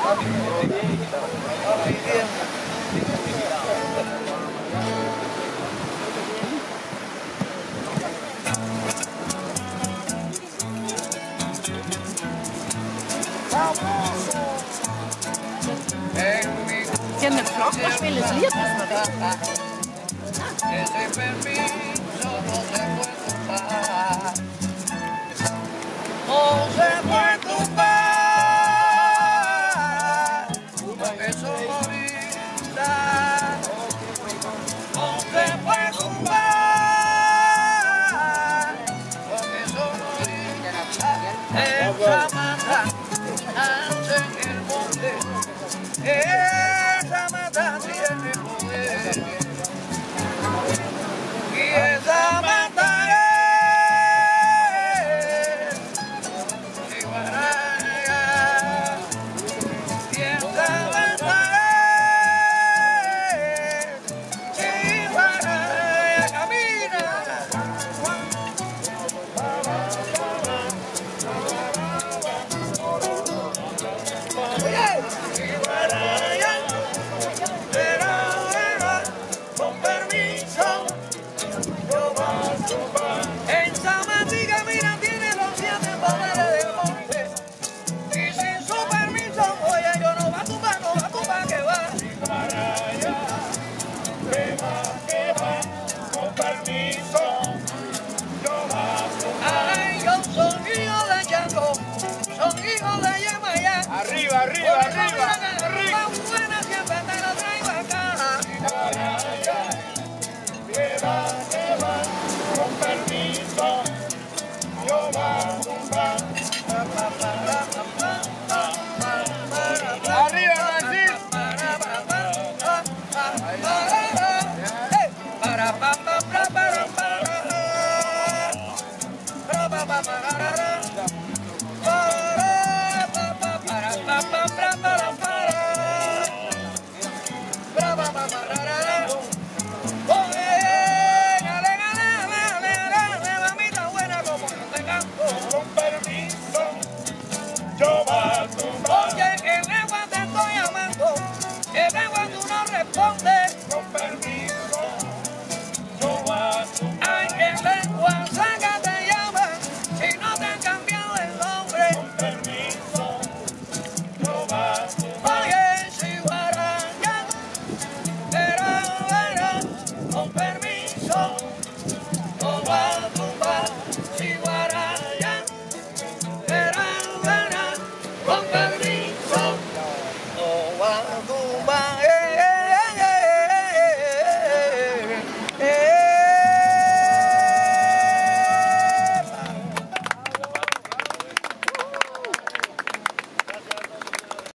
Känner Flocka spelar lied med Ese permiso no se puede tumbar. No se puede tumbar. Porque eso morita. No se puede tumbar. Porque eso morita. Esa mata nace en el monte. Esa mata tiene poder. Y esa mata es Iguaraya. Y esa mata es Iguaraya. Camina. Iguaraya. Con permiso. En Samatica, mira, tiene los 7 poderes del monte. Y sin su permiso, oye, yo no va a tumbar, que va. Que va, con permiso, yo va a tumbar. Ay, yo soy hijo de Yango, son hijos de Yemayá. Arriba, arriba, arriba, arriba. La buena siempre te lo traigo acá. Que va, con permiso, yo va a tumbar. Arriba, Brasil. Con permiso, yo va a tumbar. Oye, que legua te estoy llamando, que legua tú no respondes.